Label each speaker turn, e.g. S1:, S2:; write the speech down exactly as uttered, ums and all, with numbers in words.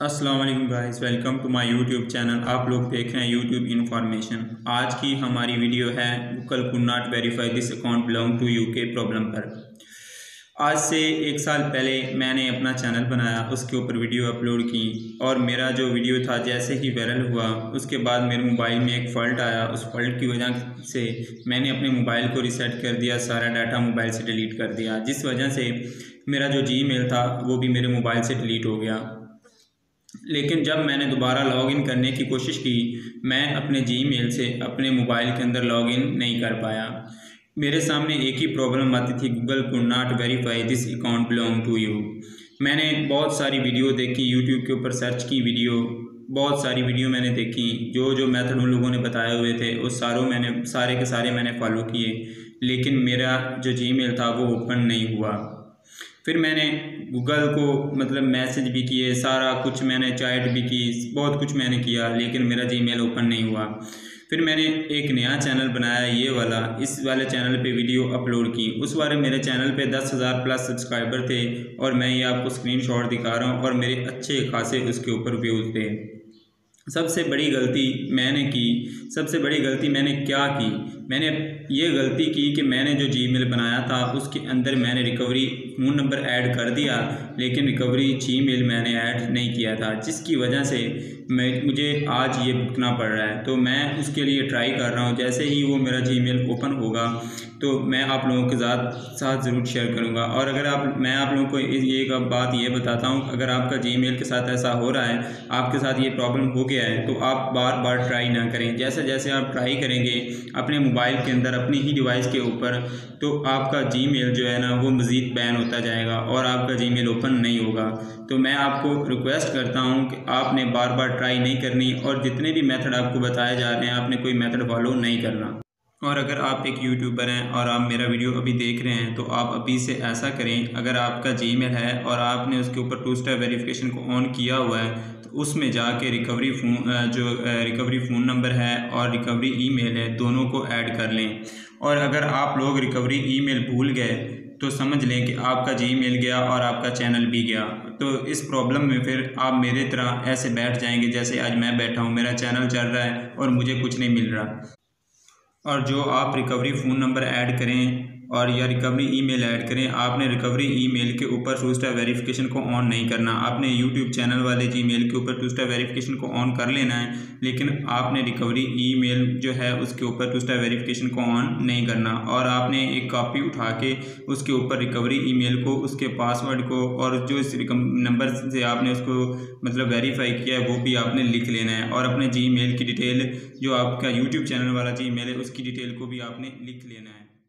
S1: अस्सलाम वालेकुम guys, welcome to my YouTube channel. आप लोग देख रहे हैं यूट्यूब इन्फॉर्मेशन। आज की हमारी वीडियो है Google could not verify this account belong to यूके प्रॉब्लम पर। आज से एक साल पहले मैंने अपना चैनल बनाया, उसके ऊपर वीडियो अपलोड की और मेरा जो वीडियो था जैसे ही वायरल हुआ उसके बाद मेरे मोबाइल में एक फ़ॉल्ट आया। उस फॉल्ट की वजह से मैंने अपने मोबाइल को रीसेट कर दिया, सारा डाटा मोबाइल से डिलीट कर दिया, जिस वजह से मेरा जो जीमेल था वो भी मेरे मोबाइल से डिलीट हो गया। लेकिन जब मैंने दोबारा लॉगिन करने की कोशिश की, मैं अपने जीमेल से अपने मोबाइल के अंदर लॉगिन नहीं कर पाया। मेरे सामने एक ही प्रॉब्लम आती थी, Google could not verify this account belong to you. मैंने बहुत सारी वीडियो देखी, यूट्यूब के ऊपर सर्च की वीडियो, बहुत सारी वीडियो मैंने देखी, जो जो मेथड उन लोगों ने बताए हुए थे उस सारों मैंने सारे के सारे मैंने फॉलो किए, लेकिन मेरा जो जीमेल था वो ओपन नहीं हुआ। फिर मैंने गूगल को मतलब मैसेज भी किए, सारा कुछ मैंने चैट भी की, बहुत कुछ मैंने किया, लेकिन मेरा जीमेल ओपन नहीं हुआ। फिर मैंने एक नया चैनल बनाया, ये वाला, इस वाले चैनल पे वीडियो अपलोड की। उस बारे मेरे चैनल पे दस हज़ार प्लस सब्सक्राइबर थे और मैं ये आपको स्क्रीनशॉट दिखा रहा हूँ और मेरे अच्छे खासे उसके ऊपर व्यूज़ थे। सबसे बड़ी गलती मैंने की सबसे बड़ी गलती मैंने क्या की मैंने ये गलती की कि मैंने जो जीमेल बनाया था उसके अंदर मैंने रिकवरी फ़ोन नंबर ऐड कर दिया, लेकिन रिकवरी जीमेल मैंने ऐड नहीं किया था, जिसकी वजह से मैं मुझे आज ये भुगतना पड़ रहा है। तो मैं उसके लिए ट्राई कर रहा हूँ, जैसे ही वो मेरा जीमेल ओपन होगा तो मैं आप लोगों के साथ साथ ज़रूर शेयर करूँगा। और अगर आप मैं आप लोगों को ये एक बात ये बताता हूँ, अगर आपका जीमेल के साथ ऐसा हो रहा है, आपके साथ ये प्रॉब्लम हो गया है, तो आप बार बार ट्राई ना करें। जैसे जैसे आप ट्राई करेंगे अपने मोबाइल के अंदर, अपनी ही डिवाइस के ऊपर, तो आपका जीमेल जो है ना वो मज़ीद बैन होता जाएगा और आपका जीमेल ओपन नहीं होगा। तो मैं आपको रिक्वेस्ट करता हूँ कि आपने बार बार ट्राई नहीं करनी और जितने भी मेथड आपको बताए जा रहे हैं आपने कोई मेथड फॉलो नहीं करना। और अगर आप एक यूट्यूबर हैं और आप मेरा वीडियो अभी देख रहे हैं तो आप अभी से ऐसा करें, अगर आपका जीमेल है और आपने उसके ऊपर टू स्टेप वेरिफिकेशन को ऑन किया हुआ है तो उसमें जाके रिकवरी फ़ोन जो रिकवरी फ़ोन नंबर है और रिकवरी ईमेल है, दोनों को ऐड कर लें। और अगर आप लोग रिकवरी ईमेल भूल गए तो समझ लें कि आपका जीमेल गया और आपका चैनल भी गया। तो इस प्रॉब्लम में फिर आप मेरे तरह ऐसे बैठ जाएंगे जैसे आज मैं बैठा हूँ, मेरा चैनल चल रहा है और मुझे कुछ नहीं मिल रहा। और जो आप रिकवरी फ़ोन नंबर ऐड करें और या रिकवरी ईमेल ऐड करें, आपने रिकवरी ईमेल के ऊपर टू स्टेप वेरिफिकेशन को ऑन नहीं करना। आपने यूट्यूब चैनल वाले जीमेल के ऊपर टू स्टेप वेरिफिकेशन को ऑन कर लेना है, लेकिन आपने रिकवरी ईमेल जो है उसके ऊपर टू स्टेप वेरिफिकेशन को ऑन नहीं करना। और आपने एक कॉपी उठा के उसके ऊपर रिकवरी ईमेल को, उसके पासवर्ड को और जो इस नंबर से आपने उसको मतलब वेरीफाई किया है वो भी आपने लिख लेना है। और अपने जीमेल की डिटेल, जो आपका यूट्यूब चैनल वाला जीमेल है, उसकी डिटेल को भी आपने लिख लेना है।